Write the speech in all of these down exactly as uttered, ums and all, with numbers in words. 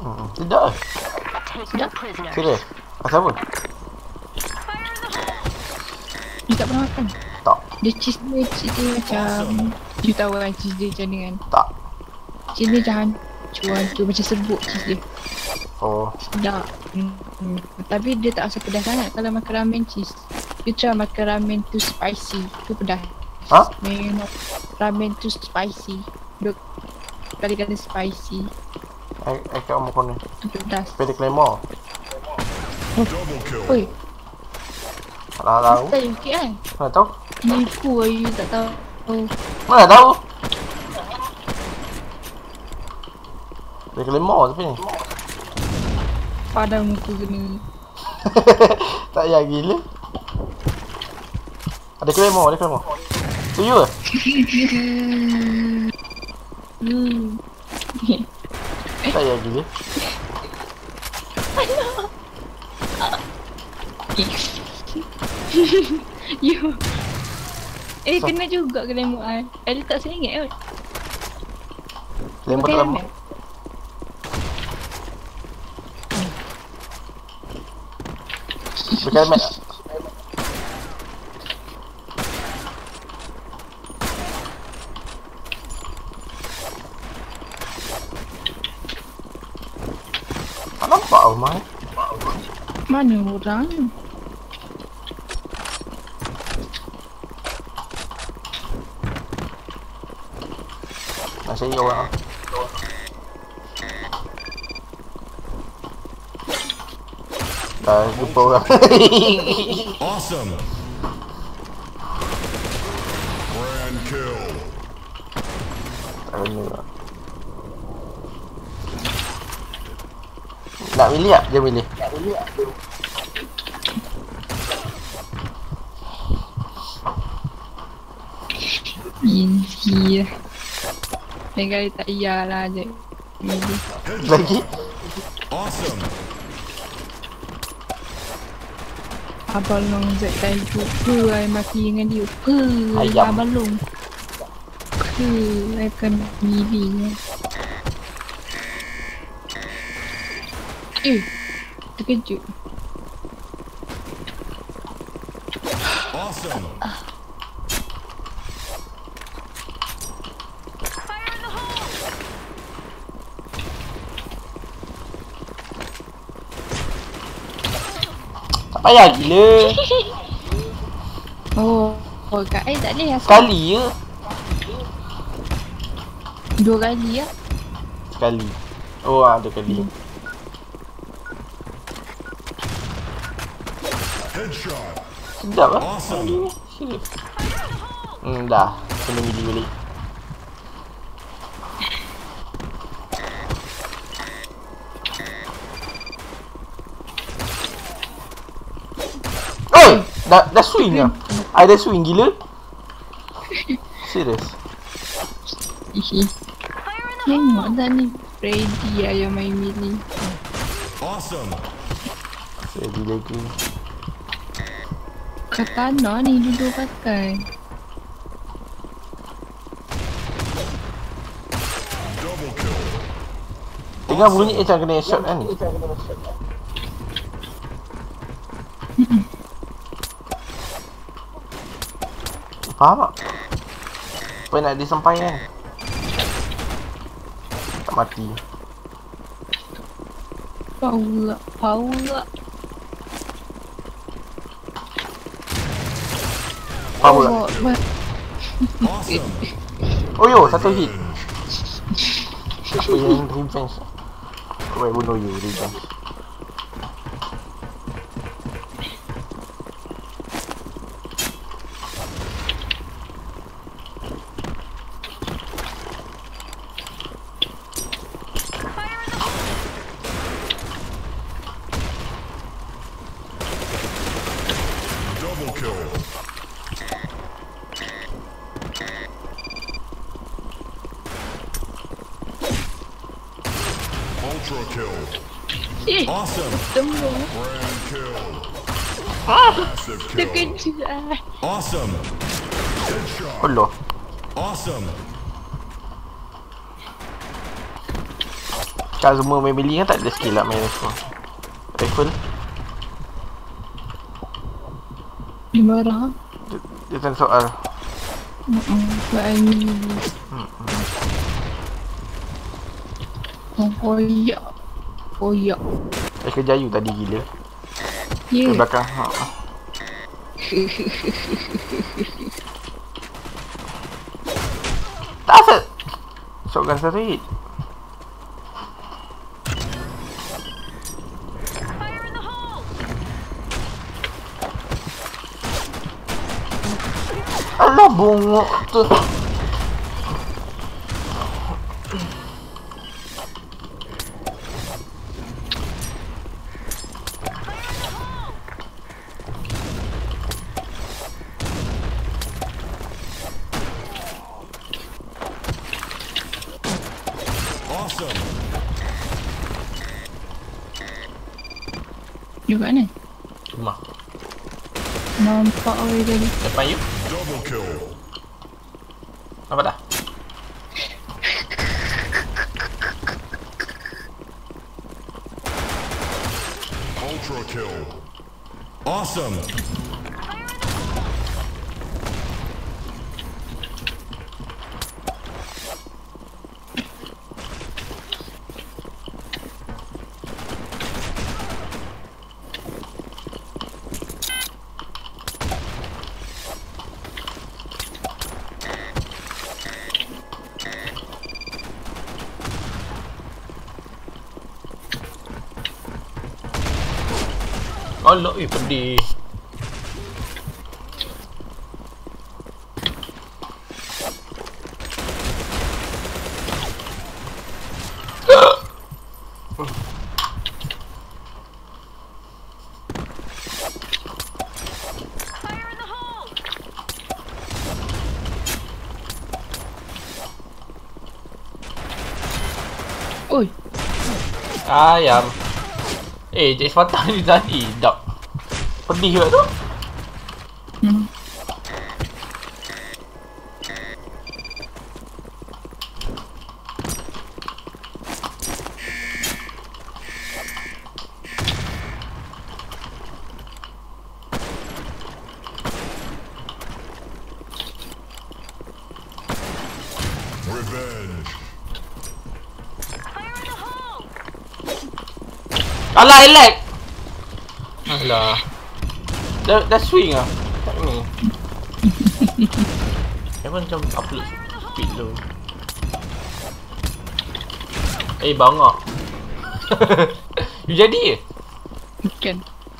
Hmm, tidak. Tidak? Serius? Pasal apa? You tak pernah makan? Tak. Dia cheese dia, cheese dia macam... You tahu kan cheese dia macam ni kan? Tak. Cheese dia macam hancur-hancur, macam serbuk cheese dia. Oh. Sedap. Hmm. Tapi dia tak rasa pedas sangat kalau makan ramen cheese. You try makan ramen tu spicy, tu pedas. Ha? Memang ramen tu spicy. Dia kali-kali spicy. I, I kat rumah kau ni. Tu pedas. Sepeda Claymore. Oi, Tak tahu. tak sikit kan? Mana tahu? Nipu lah you tak tahu. Oh. Mana tahu? Sepeda Claymore tapi ni. Padang muka kena. Tak payah gila. Ada Claymore, ada Claymore. Tu you ke? Hmm. Tak payah gila. You. Eh so, kena juga kena muat. Ada tak seringgit kot. Claymore tak lama. Pakai helmet tak? Tak nampak rumah ni. Mana orang? Nak cari orang. Dah jumpa orang. Awesome. Grand kill. Tak kena lah. Nak milih tak? Dia milih. Easy lah. Lain kali tak payahlah je. Lagi? Awesome. Abang Long Z kan jumpa I mati dengan dia. Ke Ayam. Abang Long. Ke I akan milih. Eh, terkejut. Awesome. Tak payah gila. Oh, oh kat I tak boleh asal. Sekali je. Dua kali ya. Sekali. Oh ada kali. Headshot. Sedap lah. Awesome. Serius. Hmm dah. Kena milih balik. Oi! Dah, dah swing lah. I dah swing gila. Serius. Ihi. Tengok dah ni Freddy ayam main mili. Awesome. Ready lagi. Katana ni dulu pakai. Double kill. Tengah bunyi macam kena shot kan ni. Faham tak? Apa nak disampai kan? Tak mati. Paula, Paula. Faham tak? Oh, ma- Awesome. Oh yo, satu hit. Apa yang revenge? Aku baik bunuh you, revenge. Double kill. Ultra kill. eh, Awesome. tembung. Grand kill. Ah, Massive kill. terkejut ah. Awesome. Headshot. Allah. Awesome. Kan semua main melee kan tak ada skill lah main rifle. Rifle Dia marah. dia, dia tanya soal. Hmm. Buat I melee. Hmm. Oh, koyak. Koyak. Eh kejayu tadi gila. Ya. Ke belakang. Ha. Tak asal. Shotgun satu hit. Alah bongok tu. Awesome. You kat mana? Rumah. Nampak awal tadi. Depan you. Double kill. Apa dah? Ultra kill. Awesome. Alah, eh pedih. Oi. Ayam. Eh, Jack Fatah ni tadi dak. Pedih juga tu. Hmm. Revenge. Alah, elek. Alah. Dah, dah swing lah. Tak ni. Memang macam upload speed tu. Eh, bangak. You jadi ke? Bukan.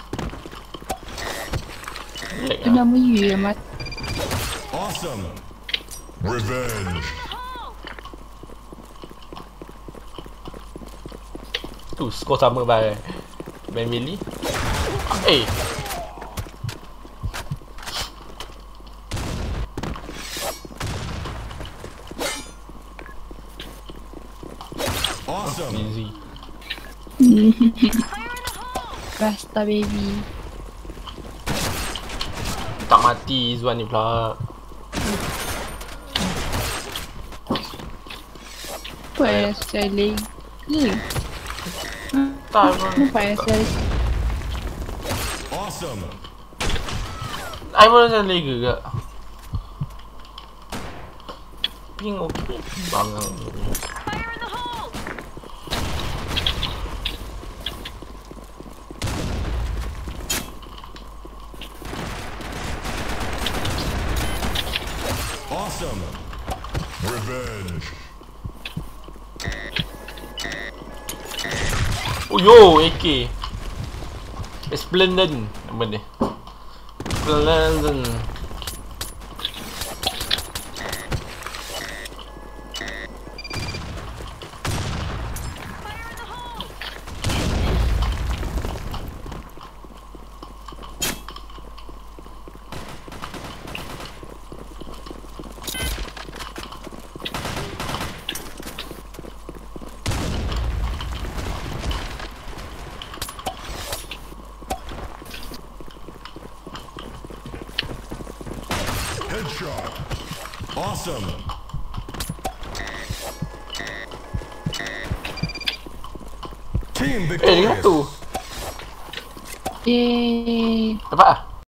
Elek Tu lah. nama you yang mati. Awesome. Revenge. Tu, skor sama bye. Main melee. Eh. Awesome. Easy. Rasta baby. Tak mati Zuan ni pula. Apa yang saya lega? Tak pun. Apa yang saya Awesome. I pun rasa lega ke. Ping okey. Bangang. Awesome. Revenge. Oh yo, A K. Splendid nama dia. Splendid. Headshot. Awesome. Team Eh, lagi victorious. satu. Yeay. Dapat ah?